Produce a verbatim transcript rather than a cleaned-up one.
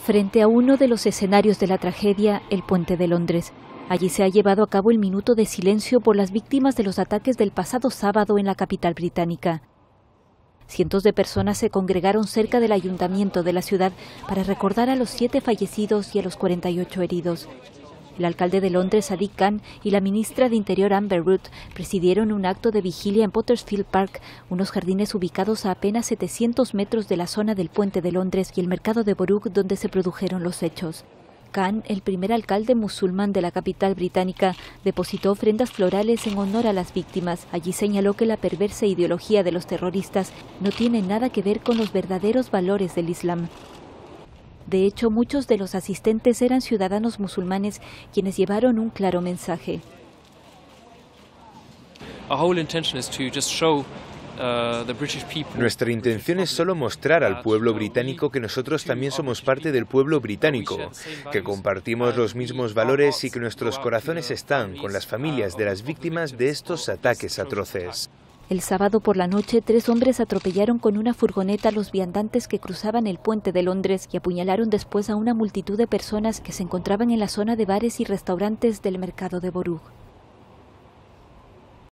Frente a uno de los escenarios de la tragedia, el Puente de Londres. Allí se ha llevado a cabo el minuto de silencio por las víctimas de los ataques del pasado sábado en la capital británica. Cientos de personas se congregaron cerca del ayuntamiento de la ciudad para recordar a los siete fallecidos y a los cuarenta y ocho heridos. El alcalde de Londres, Sadiq Khan, y la ministra de Interior, Amber Rudd, presidieron un acto de vigilia en Pottersfield Park, unos jardines ubicados a apenas setecientos metros de la zona del Puente de Londres y el mercado de Borough, donde se produjeron los hechos. Khan, el primer alcalde musulmán de la capital británica, depositó ofrendas florales en honor a las víctimas. Allí señaló que la perversa ideología de los terroristas no tiene nada que ver con los verdaderos valores del Islam. De hecho, muchos de los asistentes eran ciudadanos musulmanes quienes llevaron un claro mensaje. Nuestra intención es solo mostrar al pueblo británico que nosotros también somos parte del pueblo británico, que compartimos los mismos valores y que nuestros corazones están con las familias de las víctimas de estos ataques atroces. El sábado por la noche, tres hombres atropellaron con una furgoneta a los viandantes que cruzaban el Puente de Londres y apuñalaron después a una multitud de personas que se encontraban en la zona de bares y restaurantes del mercado de Borough.